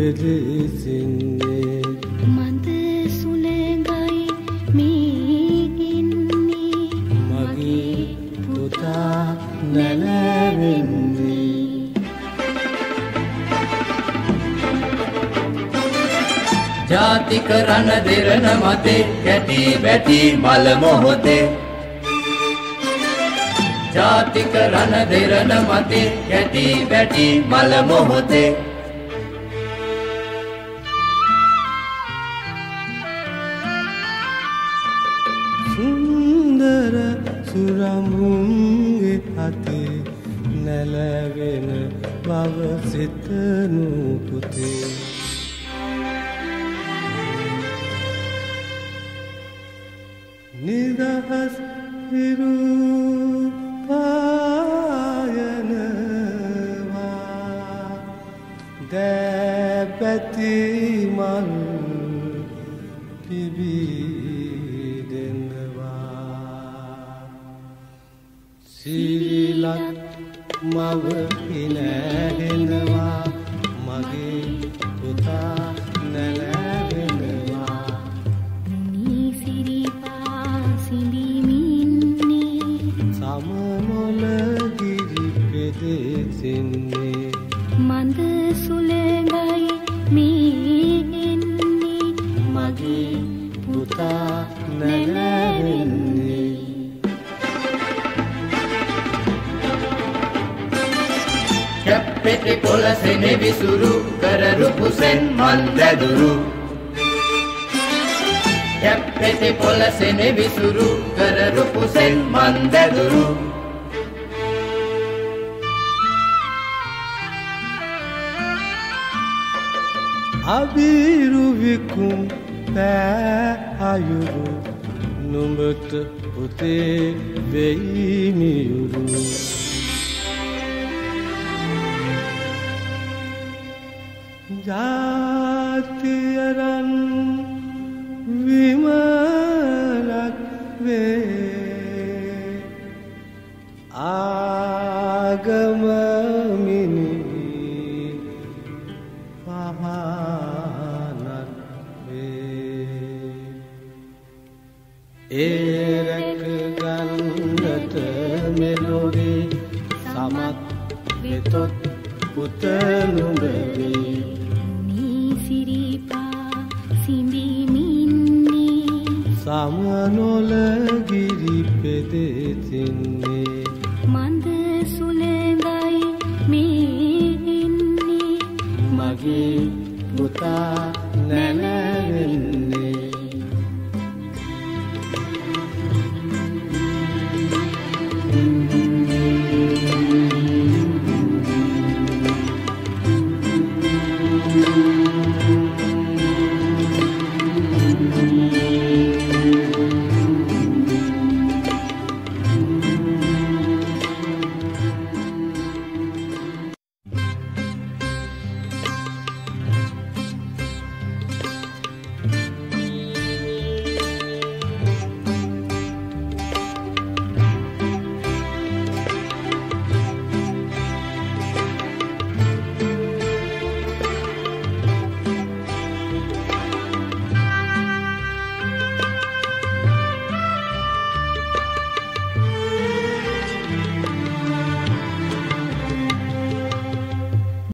පෙදෙසින්නේ මන්ද සුළඟයි මේ ඉන්නේ මගේ පුතා නැලවෙන්නේ ජාතික රණ දෙරණ මතේ කැටි බැටි මල මොහොතේ ජාතික රණ දෙරණ මතේ කැටි බැටි මල මොහොතේ සුන්දර සුරමුන්ගේ අතේ නැලවෙන බව සිතනු පුතේ නිදහස් හිරු පායනවා දැපැති මල් පිබිදෙනවා සිරිලත් මව හිනැහෙනවා මගේ පුතා නැලවෙනවා සමනොලගිරි පෙදෙසින්නේ මන්ද සුළඟයි මේ එන්නේ මගේ පුතා නැලවෙන්නේ කැප්පෙටි පොළසෙන විසුරු කරරු පුසෙන් මල් වැදුරු කැප්පෙටි පොළසෙන විසුරු කරරු පුසෙන් මල් වැදුරු අබිරු විකුම් පෑ අයුරු නුඹට පුතේ වෙයි මියුරු ජාතියරන් විමලක් වේ ආගම මිනි පහනක් වේ ඒරක ගන්නට මෙලොවේ සමත් වෙතොත් පුත නුඹවේ සමනොලගිරි පෙදෙසින්නේ මන්ද සුළඟයි මේ එන්නේ මගේ පුතා